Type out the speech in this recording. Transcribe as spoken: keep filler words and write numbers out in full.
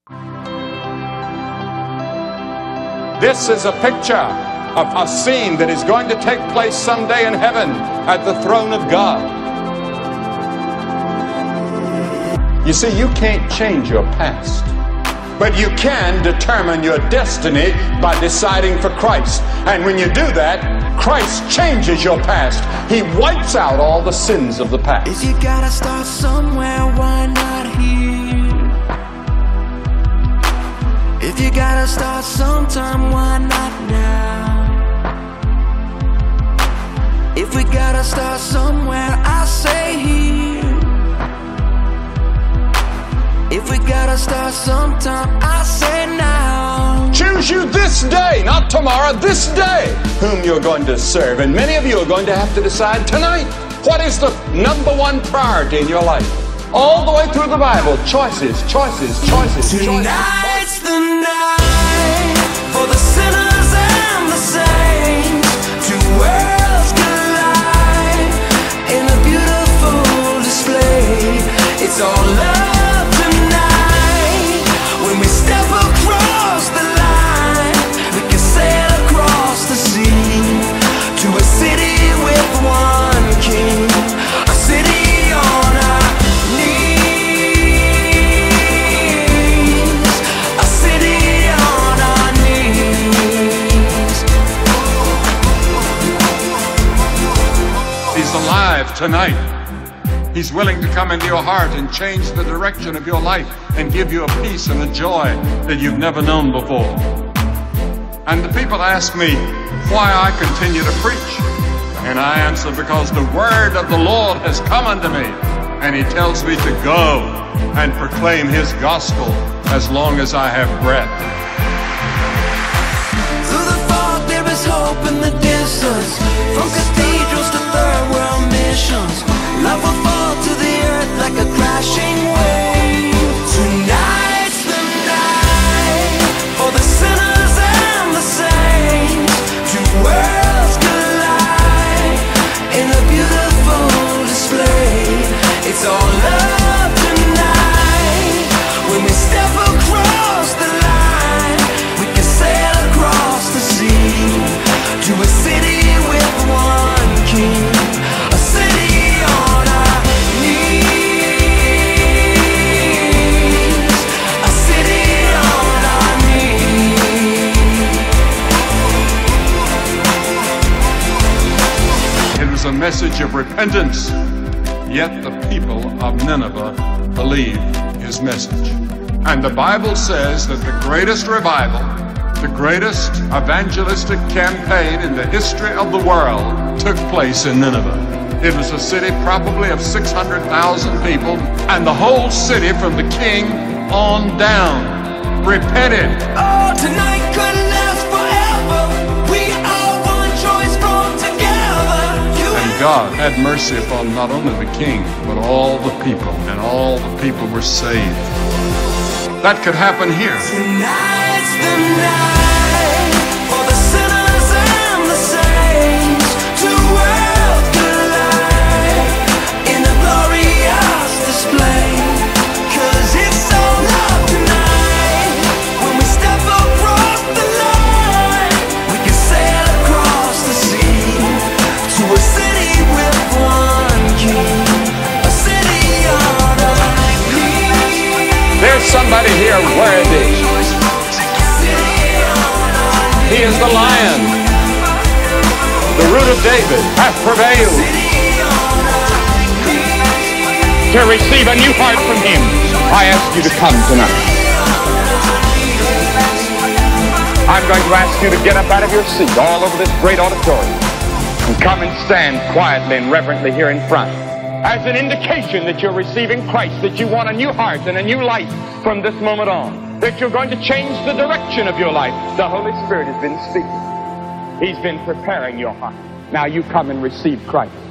This is a picture of a scene that is going to take place someday in heaven at the throne of God. You see, you can't change your past, but you can determine your destiny by deciding for Christ. And when you do that, Christ changes your past. He wipes out all the sins of the past. If you gotta start somewhere, why not here? If you gotta start sometime, why not now? If we gotta start somewhere, I say here. If we gotta start sometime, I say now. Choose you this day, not tomorrow, this day, whom you're going to serve. And many of you are going to have to decide tonight, what is the number one priority in your life? All the way through the Bible, choices, choices, choices, choices. Tonight's the night for the sinners and the saints. Two worlds collide in a beautiful display. It's all love tonight. When we step across the line, we can sail across the sea to a city with one king, a city on our knees, a city on our knees. He's alive tonight. He's willing to come into your heart and change the direction of your life and give you a peace and a joy that you've never known before. And the people ask me why I continue to preach. And I answer, because the word of the Lord has come unto me, and he tells me to go and proclaim his gospel as long as I have breath. Through the fog there is hope in the distance, from cathedrals to third world missions. Love will fall to the earth like a crashing wave. Tonight's the night for the sinners and the saints. Two worlds collide in a beautiful display. It's all love tonight. When we step across the line, we can sail across the sea to a city with one king, a city on our knees, a city on our knees. It was a message of repentance, yet the people of Nineveh believed his message. And the Bible says that the greatest revival, the greatest evangelistic campaign in the history of the world took place in Nineveh. It was a city probably of six hundred thousand people, and the whole city from the king on down repented. Oh, tonight could last forever. We are one choice from together. You And God had mercy upon not only the king, but all the people, and all the people were saved. That could happen here. Tonight's the night for the sinners and the saints. Two worlds collide in a glorious display. 'Cause it's all love tonight. When we step across the line, we can sail across the sea to a city with one king, a city on our knees. There's somebody here worthy. He is the Lion. The root of David hath prevailed. To receive a new heart from him, I ask you to come tonight. I'm going to ask you to get up out of your seat all over this great auditorium and come and stand quietly and reverently here in front as an indication that you're receiving Christ, that you want a new heart and a new life from this moment on, that you're going to change the direction of your life. The Holy Spirit has been speaking. He's been preparing your heart. Now you come and receive Christ.